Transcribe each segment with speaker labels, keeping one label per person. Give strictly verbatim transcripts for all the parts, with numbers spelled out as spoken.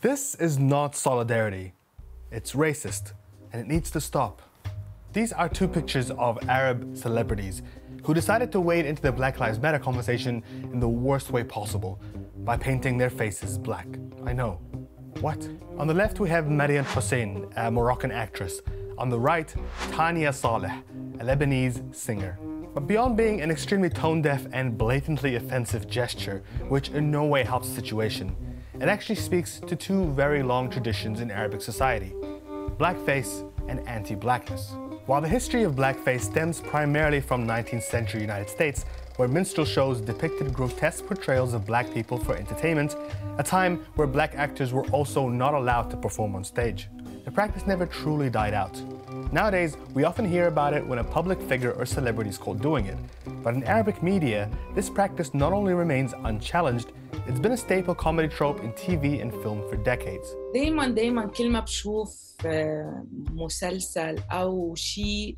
Speaker 1: This is not solidarity. It's racist, and it needs to stop. These are two pictures of Arab celebrities who decided to wade into the Black Lives Matter conversation in the worst way possible by painting their faces black. I know. What? On the left, we have Mariam Hussein, a Moroccan actress. On the right, Tania Saleh, a Lebanese singer. But beyond being an extremely tone-deaf and blatantly offensive gesture, which in no way helps the situation, it actually speaks to two very long traditions in Arabic society: blackface and anti-blackness. While the history of blackface stems primarily from nineteenth century United States, where minstrel shows depicted grotesque portrayals of black people for entertainment, a time where black actors were also not allowed to perform on stage, the practice never truly died out. Nowadays, we often hear about it when a public figure or celebrity is caught doing it. But in Arabic media, this practice not only remains unchallenged, it's been a staple comedy trope in T V and film for decades.
Speaker 2: دايماً دايماً كل ما بشوف مسلسل أو شيء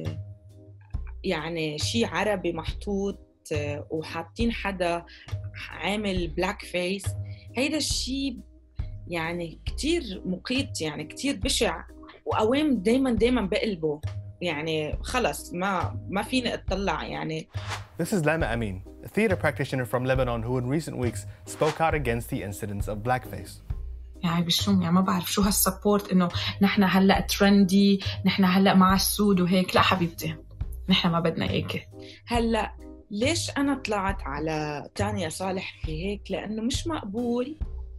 Speaker 2: يعني شيء عربي محطوط وحاطين حدا عامل بلاك فيس، هيدا الشيء يعني كتير مقيت، يعني كتير بشع، وقوام دايماً دايماً بقلبه، يعني خلص ما ما فيني أطلع يعني.
Speaker 1: This is Lama Amin, a theater practitioner from Lebanon who in recent weeks spoke out against the incidents of blackface.
Speaker 3: يعني بشوم يعني ما بعرف شو هالسبورت إنه نحن هلأ ترندي، نحن هلأ مع السود وهيك. لا حبيبتي، نحن ما بدنا إياك.
Speaker 2: هلأ ليش أنا طلعت على تانيا صالح في هيك؟ لأنه مش مقبول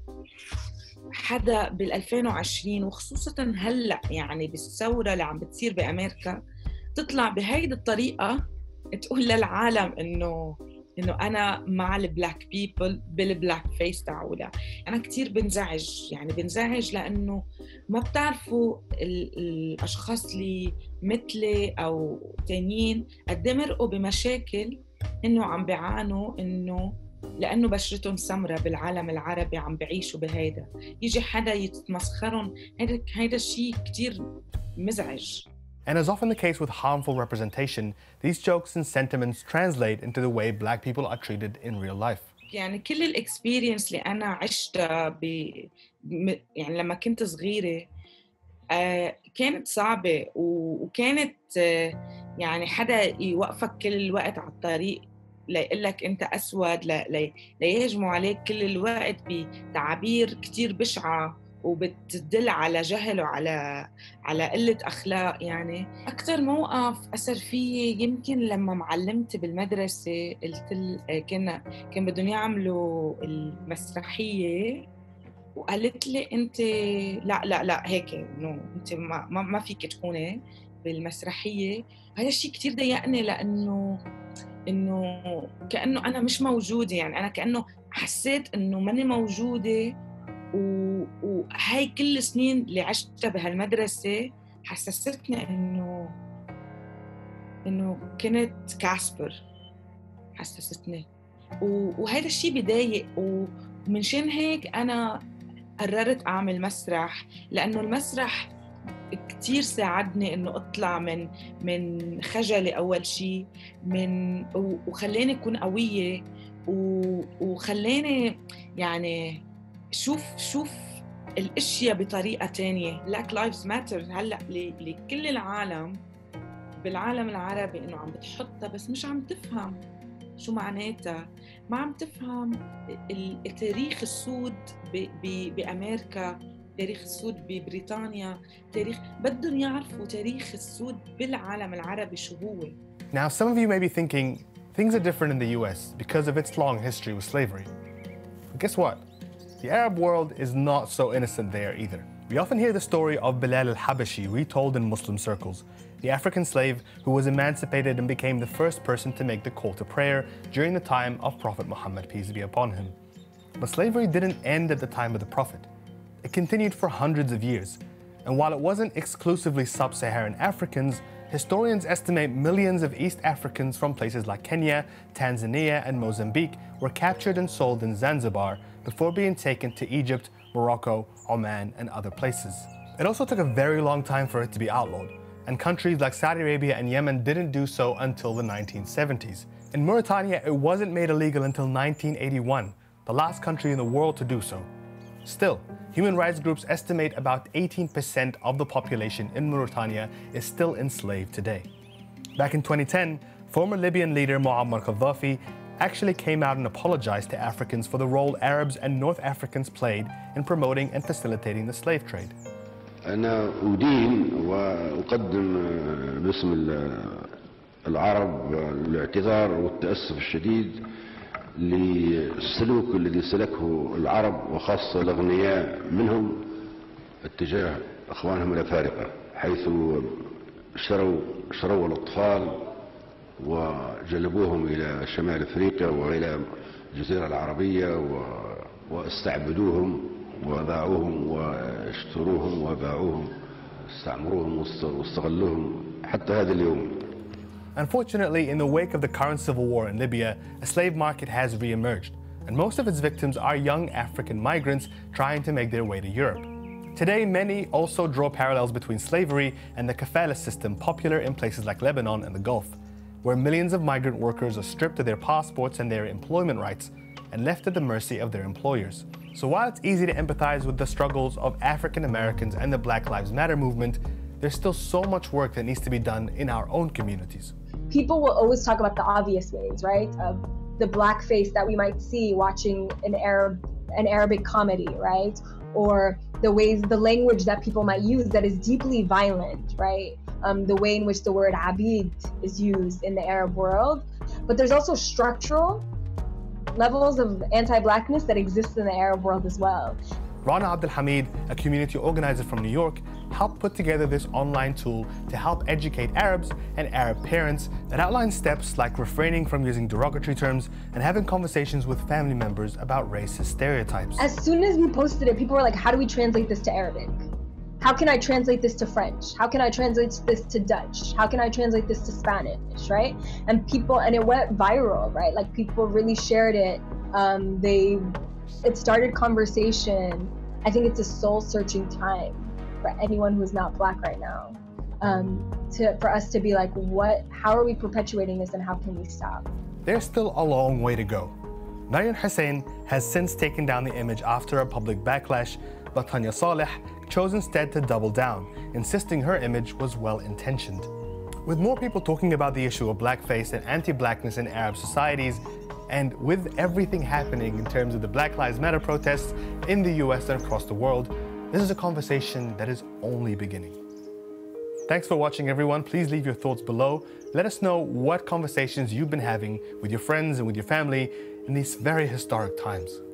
Speaker 2: حدا بالألفين وعشرين وخصوصاً هلأ يعني بالثورة اللي عم بتصير بأمريكا تطلع بهيدي الطريقة تقول للعالم إنه إنه أنا مع البلاك بيبل بالبلاك فيس تعولا. أنا كتير بنزعج، يعني بنزعج لأنه ما بتعرفوا الأشخاص اللي مثلي أو تانيين قد مرقوا بمشاكل إنه عم بيعانوا إنه لأنه بشرتهم سمرة بالعالم العربي عم بعيشوا بهيدا، يجي حدا يتمسخرهم. هيدا هيدا الشيء كتير مزعج.
Speaker 1: And as often the case with harmful representation, these jokes and sentiments translate into the way black people are treated in real life.
Speaker 2: يعني كل الاكسبيرينس اللي أنا عشتها ب... يعني لما كنت صغيرة آه كانت صعبة، وكانت آه يعني حدا يوقفك كل الوقت على الطريق ليقلك أنت أسود، لي... ليهجموا عليك كل الوقت بتعابير كتير بشعة وبتدل على جهل وعلى على قلة أخلاق. يعني أكتر موقف أثر فيي يمكن لما معلمتي بالمدرسة قلت كنا كان بدهم يعملوا المسرحية وقالت لي أنت لا لا لا هيك إنه أنت ما ما فيك تكوني بالمسرحية. هذا الشيء كتير ضايقني لأنه إنه كأنه أنا مش موجودة، يعني أنا كأنه حسيت إنه ماني موجودة. وهاي كل السنين اللي عشتها بهالمدرسة حسستني إنه إنه كنت كاسبر، حسستني، وهذا الشيء بضايق. ومن شان هيك أنا قررت أعمل مسرح، لأنه المسرح كتير ساعدني إنه أطلع من من خجلي أول شيء، من وخلاني أكون قوية، وخلاني يعني شوف شوف الاشياء بطريقه تانية. Black Lives Matter هلا لكل العالم بالعالم العربي انه عم بتحطها، بس مش عم تفهم شو معناتها، ما عم تفهم التاريخ السود بامريكا، تاريخ السود ببريطانيا، تاريخ بدهم يعرفوا تاريخ السود بالعالم العربي شو هو.
Speaker 1: Now some of you may be thinking things are different in the U S because of its long history with slavery. But guess what? The Arab world is not so innocent there either. We often hear the story of Bilal al-Habashi retold in Muslim circles, the African slave who was emancipated and became the first person to make the call to prayer during the time of Prophet Muhammad, peace be upon him. But slavery didn't end at the time of the Prophet. It continued for hundreds of years. And while it wasn't exclusively sub-Saharan Africans, historians estimate millions of East Africans from places like Kenya, Tanzania, and Mozambique were captured and sold in Zanzibar before being taken to Egypt, Morocco, Oman, and other places. It also took a very long time for it to be outlawed, and countries like Saudi Arabia and Yemen didn't do so until the nineteen seventies. In Mauritania, it wasn't made illegal until nineteen eighty-one, the last country in the world to do so. Still, human rights groups estimate about eighteen percent of the population in Mauritania is still enslaved today. Back in twenty ten, former Libyan leader Muammar Gaddafi actually came out and apologized to Africans for the role Arabs and North Africans played in promoting and facilitating the slave trade.
Speaker 4: أنا أدين وأقدم باسم العرب الاعتذار والتأسف الشديد للسلوك الذي سلكه العرب وخاصة الأغنياء منهم اتجاه أخوانهم الأفارقة، حيث شروا شروا الأطفال وجلبوهم إلى شمال أفريقيا وإلى الجزيرة العربية واستعبدوهم وباعوهم واشتروهم وباعوهم استعمروهم واستغلوهم حتى هذا اليوم.
Speaker 1: Unfortunately, in the wake of the current civil war in Libya, a slave market has re-emerged, and most of its victims are young African migrants trying to make their way to Europe. Today, many also draw parallels between slavery and the kafala system popular in places like Lebanon and the Gulf, where millions of migrant workers are stripped of their passports and their employment rights and left at the mercy of their employers. So while it's easy to empathize with the struggles of African Americans and the Black Lives Matter movement, there's still so much work that needs to be done in our own communities.
Speaker 5: People will always talk about the obvious ways, right? Of the blackface that we might see watching an Arab, an Arabic comedy, right? Or the ways, the language that people might use that is deeply violent, right? Um, the way in which the word abid is used in the Arab world. But there's also structural levels of anti-blackness that exist in the Arab world as well.
Speaker 1: Rana Abdul Hamid, a community organizer from New York, helped put together this online tool to help educate Arabs and Arab parents that outlines steps like refraining from using derogatory terms and having conversations with family members about racist stereotypes.
Speaker 5: As soon as we posted it, people were like, how do we translate this to Arabic? How can I translate this to French? How can I translate this to Dutch? How can I translate this to Spanish, right? And people, and it went viral, right? Like people really shared it. Um, they, it started conversation. I think it's a soul-searching time for anyone who's not Black right now. Um, to, for us to be like, what, how are we perpetuating this and how can we stop?
Speaker 1: There's still a long way to go. Mariam Hussein has since taken down the image after a public backlash, but Tanya Saleh chose instead to double down, insisting her image was well-intentioned. With more people talking about the issue of blackface and anti-blackness in Arab societies, and with everything happening in terms of the Black Lives Matter protests in the U S and across the world, this is a conversation that is only beginning. Thanks for watching, everyone. Please leave your thoughts below. Let us know what conversations you've been having with your friends and with your family in these very historic times.